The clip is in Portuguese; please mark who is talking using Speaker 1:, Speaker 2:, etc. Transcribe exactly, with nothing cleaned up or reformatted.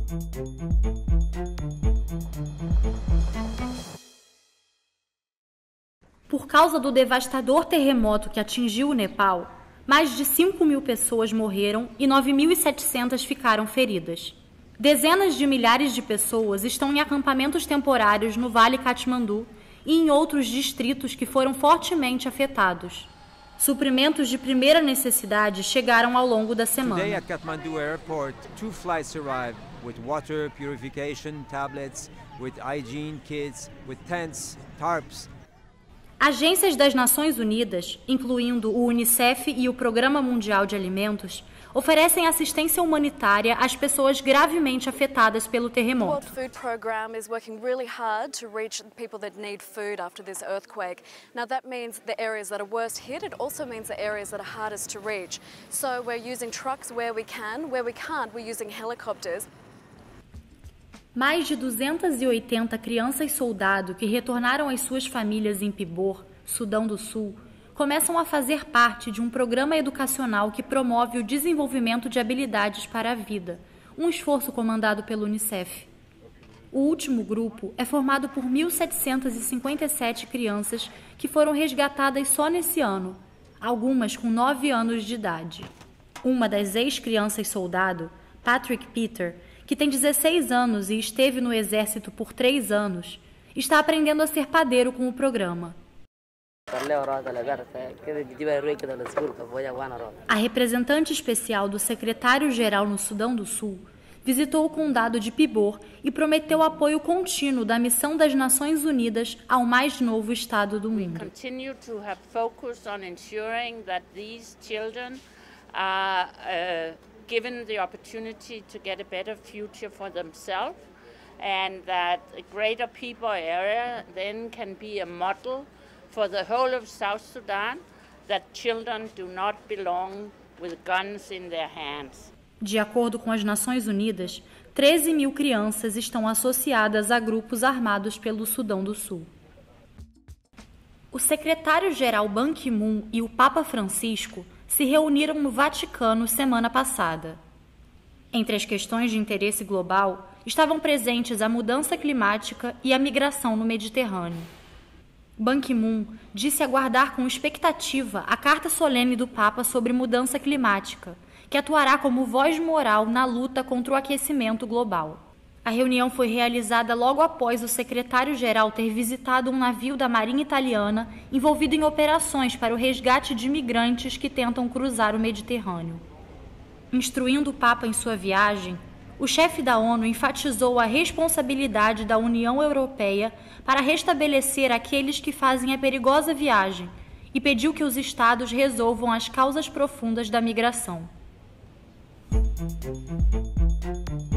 Speaker 1: Por causa do devastador terremoto que atingiu o Nepal, mais de cinco mil pessoas morreram e nove mil e setecentas ficaram feridas. Dezenas de milhares de pessoas estão em acampamentos temporários no Vale Katmandu e em outros distritos que foram fortemente afetados. Suprimentos de primeira necessidade chegaram ao longo da semana.
Speaker 2: Today at Kathmandu Airport, two flights arrived with water purification tablets, with hygiene kits, with tents, tarps.
Speaker 1: Agências das Nações Unidas, incluindo o Unicef e o Programa Mundial de Alimentos, oferecem assistência humanitária às pessoas gravemente afetadas pelo terremoto.
Speaker 3: The World Food Programme is working really hard to reach people that need food after this earthquake. Now that means the areas that are worst hit, it also means the areas that are hardest to reach. So we're using trucks where we can, where we can't, we're using helicopters.
Speaker 1: Mais de duzentas e oitenta crianças soldado que retornaram às suas famílias em Pibor, Sudão do Sul, começam a fazer parte de um programa educacional que promove o desenvolvimento de habilidades para a vida, um esforço comandado pelo Unicef. O último grupo é formado por mil setecentas e cinquenta e sete crianças que foram resgatadas só nesse ano, algumas com nove anos de idade. Uma das ex-crianças soldado, Patrick Peter, que tem dezesseis anos e esteve no exército por três anos, está aprendendo a ser padeiro com o programa. A representante especial do secretário-geral no Sudão do Sul visitou o condado de Pibor e prometeu apoio contínuo da missão das Nações Unidas ao mais novo estado do mundo.
Speaker 4: Given the opportunity to get a better future for themselves, and that a greater people area then can be a model for the whole of South Sudan, that children do not belong with guns in their hands.
Speaker 1: De acordo com as Nações Unidas, treze mil crianças estão associadas a grupos armados pelo Sudão do Sul. O secretário-geral Ban Ki-moon e o Papa Francisco se reuniram no Vaticano semana passada. Entre as questões de interesse global estavam presentes a mudança climática e a migração no Mediterrâneo. Ban Ki-moon disse aguardar com expectativa a carta solene do Papa sobre mudança climática, que atuará como voz moral na luta contra o aquecimento global. A reunião foi realizada logo após o secretário-geral ter visitado um navio da Marinha Italiana envolvido em operações para o resgate de imigrantes que tentam cruzar o Mediterrâneo. Instruindo o Papa em sua viagem, o chefe da ONU enfatizou a responsabilidade da União Europeia para restabelecer aqueles que fazem a perigosa viagem e pediu que os Estados resolvam as causas profundas da migração.